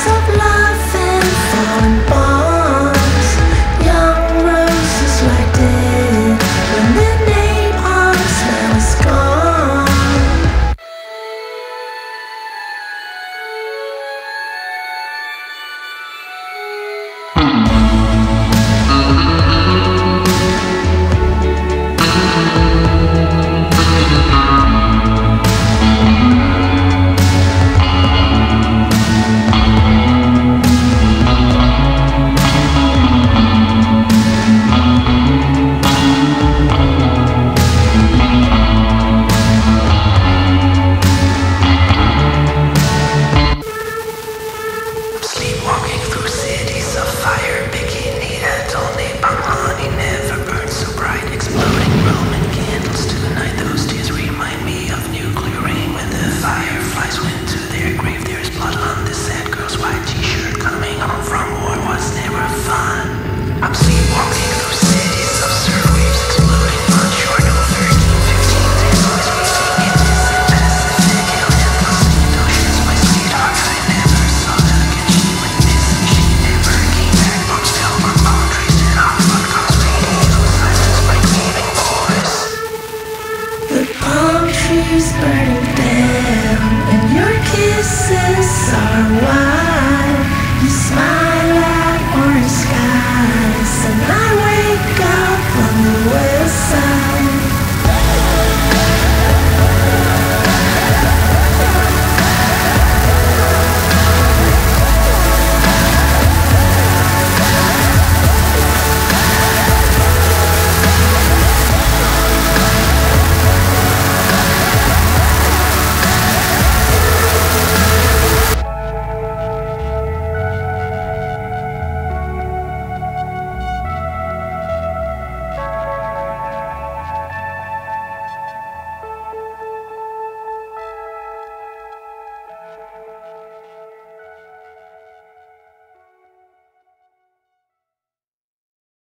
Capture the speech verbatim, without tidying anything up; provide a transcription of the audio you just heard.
of love and fallen bombs. Young roses lie dead when the napalm smell is gone. Sleepwalking through cities of fire, bikini atoll, napalm honey never burned so bright. Exploding Roman candles tonight. Those tears remind me of nuclear rain. When the fireflies went to their grave, there's blood on this sad girl's white t-shirt. Coming home from war was never fun. I'm sleepwalking through cities of surf waves, exploding on shore. No thirteen, fifteen days, always wasting in this Pacific. Alien thousand oceans, my sweetheart, I never saw that again. She went missing, she never came back. Books filled with boundaries and hot podcasts, radio silence by gleaming voice. The palm trees burning down, and your kisses are wild.